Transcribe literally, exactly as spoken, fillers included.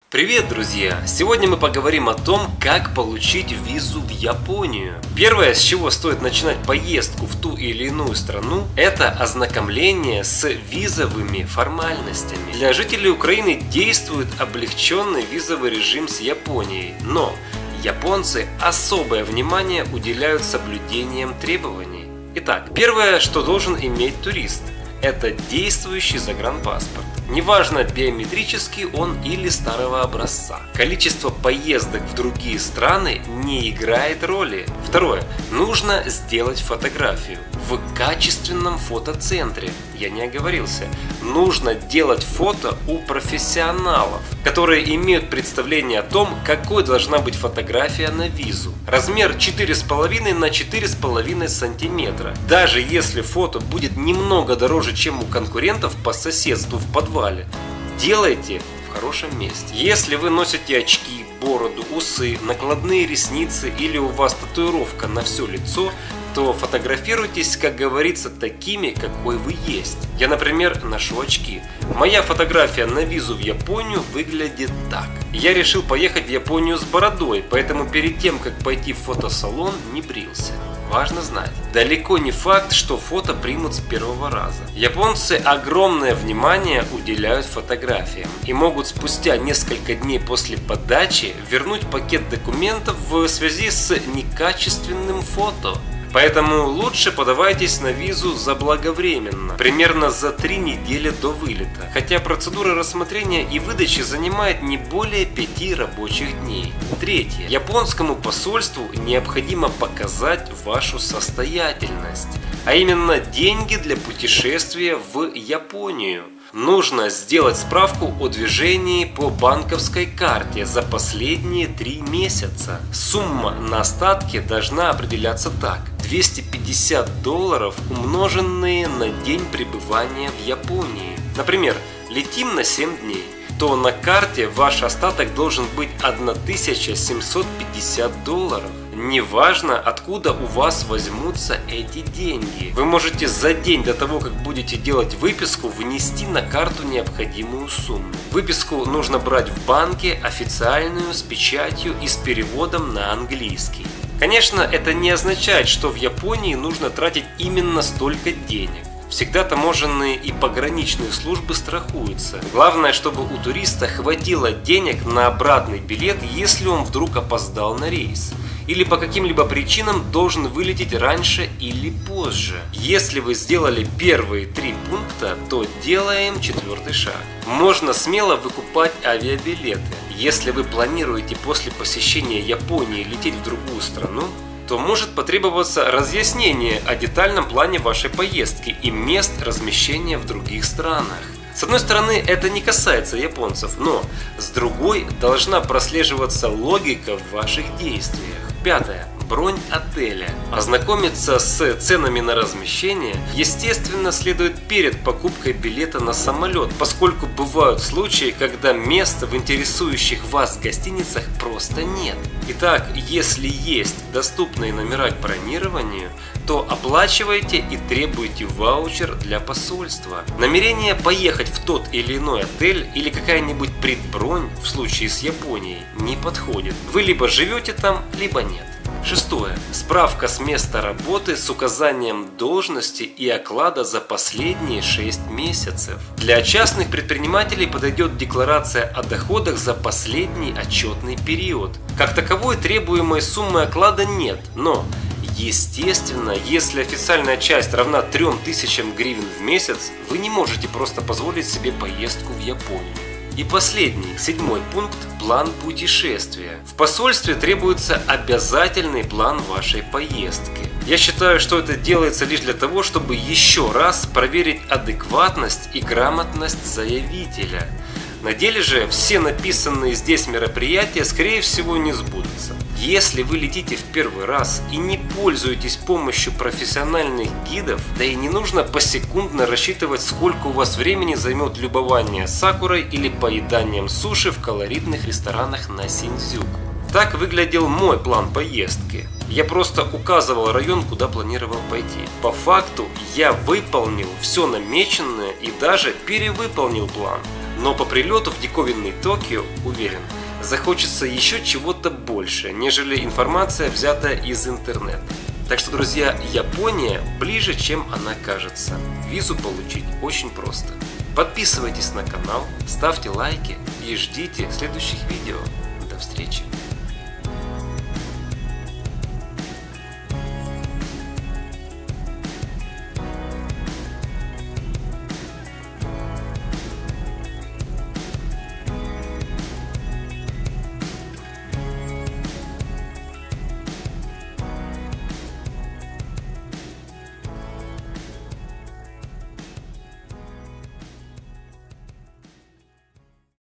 Привет, друзья! Сегодня мы поговорим о том, как получить визу в Японию. Первое, с чего стоит начинать поездку в ту или иную страну, это ознакомление с визовыми формальностями. Для жителей Украины действует облегченный визовый режим с Японией, но японцы особое внимание уделяют соблюдением требований. Итак, первое, что должен иметь турист, это действующий загранпаспорт. Неважно, биометрический он или старого образца. Количество поездок в другие страны не играет роли. Второе. Нужно сделать фотографию в качественном фотоцентре. Я не оговорился. Нужно делать фото у профессионалов, которые имеют представление о том, какой должна быть фотография на визу. Размер четыре с половиной на четыре с половиной сантиметра. Даже если фото будет немного дороже, чем у конкурентов по соседству в подвале, делайте в хорошем месте. Если вы носите очки, бороду, усы, накладные ресницы или у вас татуировка на все лицо, то фотографируйтесь, как говорится, такими, какой вы есть. Я, например, ношу очки. Моя фотография на визу в Японию выглядит так. Я решил поехать в Японию с бородой, поэтому перед тем, как пойти в фотосалон, не брился. Важно знать, далеко не факт, что фото примут с первого раза. Японцы огромное внимание уделяют фотографиям и могут спустя несколько дней после подачи вернуть пакет документов в связи с некачественным фото. Поэтому лучше подавайтесь на визу заблаговременно, примерно за три недели до вылета, хотя процедура рассмотрения и выдачи занимает не более пяти рабочих дней. Третье. Японскому посольству необходимо показать вашу состоятельность, а именно деньги для путешествия в Японию. Нужно сделать справку о движении по банковской карте за последние три месяца. Сумма на остатке должна определяться так: двести пятьдесят долларов, умноженные на день пребывания в Японии. Например, летим на семь дней, то на карте ваш остаток должен быть тысяча семьсот пятьдесят долларов. Неважно, откуда у вас возьмутся эти деньги. Вы можете за день до того, как будете делать выписку, внести на карту необходимую сумму. Выписку нужно брать в банке, официальную, с печатью и с переводом на английский. Конечно, это не означает, что в Японии нужно тратить именно столько денег. Всегда таможенные и пограничные службы страхуются. Главное, чтобы у туриста хватило денег на обратный билет, если он вдруг опоздал на рейс или по каким-либо причинам должен вылететь раньше или позже. Если вы сделали первые три пункта, то делаем четвертый шаг. Можно смело выкупать авиабилеты. Если вы планируете после посещения Японии лететь в другую страну, то может потребоваться разъяснение о детальном плане вашей поездки и мест размещения в других странах. С одной стороны, это не касается японцев, но с другой должна прослеживаться логика в ваших действиях. Пятое. Бронь отеля. Ознакомиться с ценами на размещение, естественно, следует перед покупкой билета на самолет, поскольку бывают случаи, когда места в интересующих вас гостиницах просто нет. Итак, если есть доступные номера к бронированию, то оплачивайте и требуйте ваучер для посольства. Намерение поехать в тот или иной отель или какая-нибудь предбронь в случае с Японией не подходит. Вы либо живете там, либо нет. Шестое. Справка с места работы с указанием должности и оклада за последние шесть месяцев. Для частных предпринимателей подойдет декларация о доходах за последний отчетный период. Как таковой требуемой суммы оклада нет, но естественно, если официальная часть равна трем тысячам гривен в месяц, вы не можете просто позволить себе поездку в Японию. И последний, седьмой пункт – план путешествия. В посольстве требуется обязательный план вашей поездки. Я считаю, что это делается лишь для того, чтобы еще раз проверить адекватность и грамотность заявителя. На деле же все написанные здесь мероприятия, скорее всего, не сбудутся. Если вы летите в первый раз и не пользуетесь помощью профессиональных гидов, да и не нужно посекундно рассчитывать, сколько у вас времени займет любование сакурой или поеданием суши в колоритных ресторанах на Синдзюку. Так выглядел мой план поездки. Я просто указывал район, куда планировал пойти. По факту я выполнил все намеченное и даже перевыполнил план. Но по прилету в диковинный Токио, уверен, захочется еще чего-то больше, нежели информация, взятая из интернета. Так что, друзья, Япония ближе, чем она кажется. Визу получить очень просто. Подписывайтесь на канал, ставьте лайки и ждите следующих видео. До встречи!